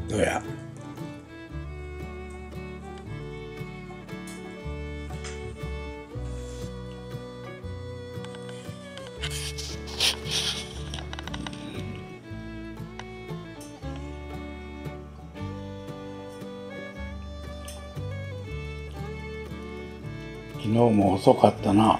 どうや。昨日も遅かったな。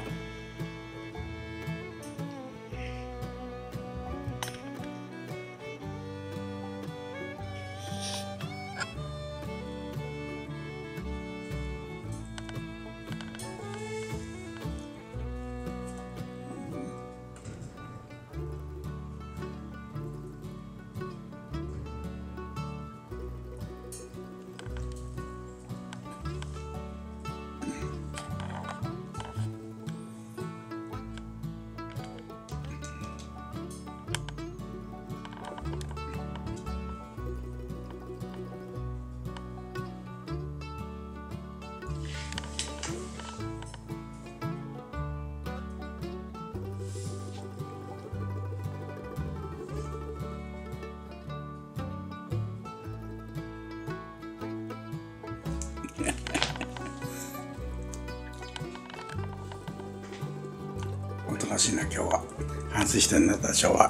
おとなしいな今日は。反省してんな多少は。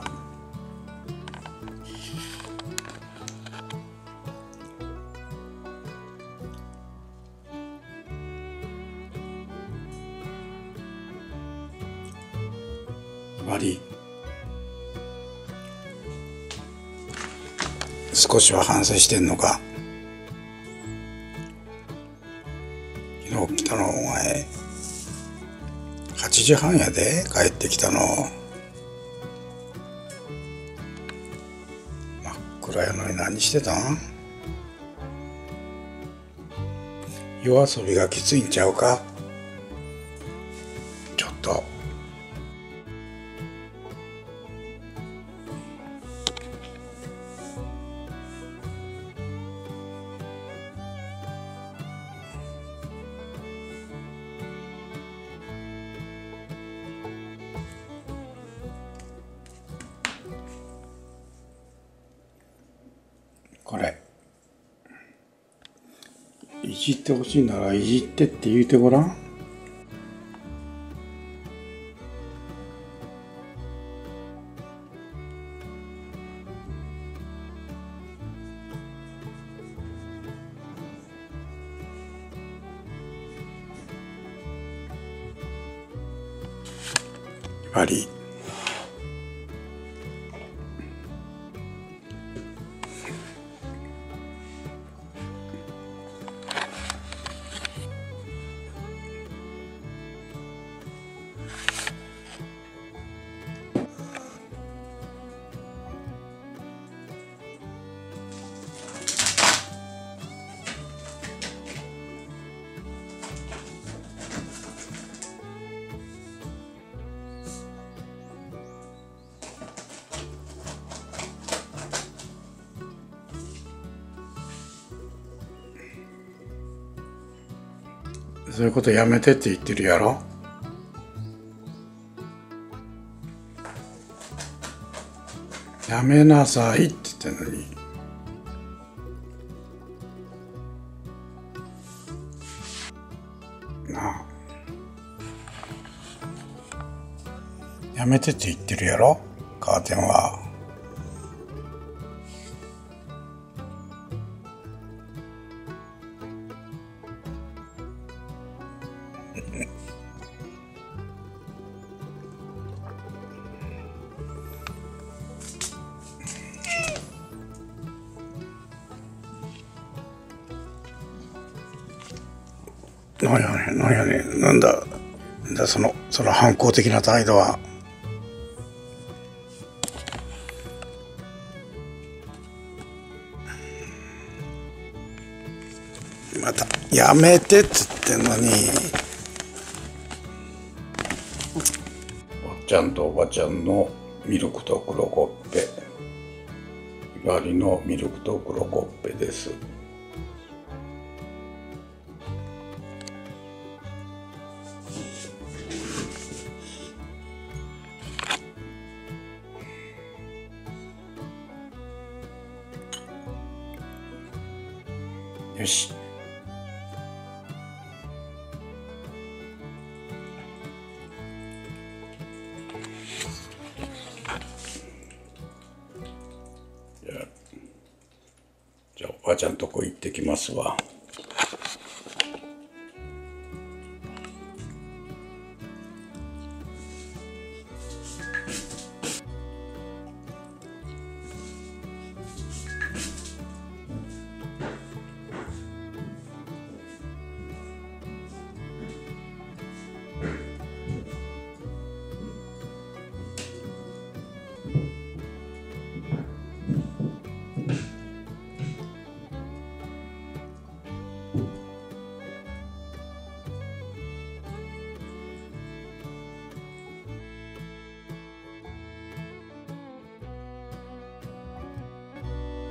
悪い。少しは反省してんのか。昨日来たのお前8時半やで帰ってきたの。真っ暗やのに何してたん。夜遊びがきついんちゃうか。ちょっとこれいじってほしいならいじってって言うてごらん。悪い。そういうことやめてって言ってるやろ。やめなさいって言ってんのに。なあ。やめてって言ってるやろ。カーテンは。なんやねん、なんやねん、なんだその反抗的な態度は。またやめてっつってんのに。おっちゃんとおばちゃんのミルクと黒コッペ、ひばりのミルクと黒コッペです。 よし。じゃあおばあちゃんとこ行ってきますわ。